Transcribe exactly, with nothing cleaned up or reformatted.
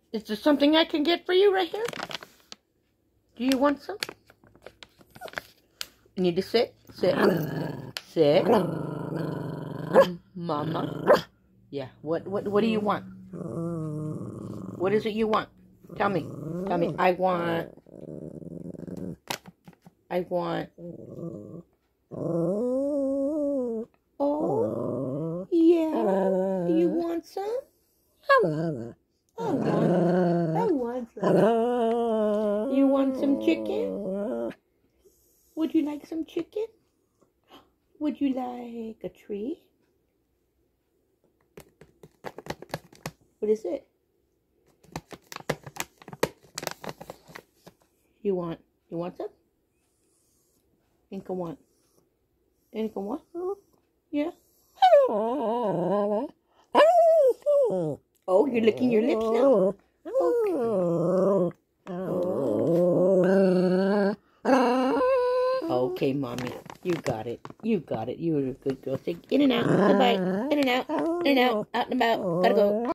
Is there something I can get for you right here? Do you want some? You need to sit, sit, sit. Mama. Yeah, what, what, what do you want? What is it you want? Tell me. Tell me. I want... I want... Oh, yeah. You want some? I want, I want some. You want some chicken? Would you like some chicken? Would you like a tree? What is it? You want, you want some? Inca want. Inca want? Yeah. Oh, you're licking your lips now? Okay. Okay, Mommy. You got it. You got it. You were a good girl. Say in and out. Goodbye. In and out. In and out. Out and about. Gotta go.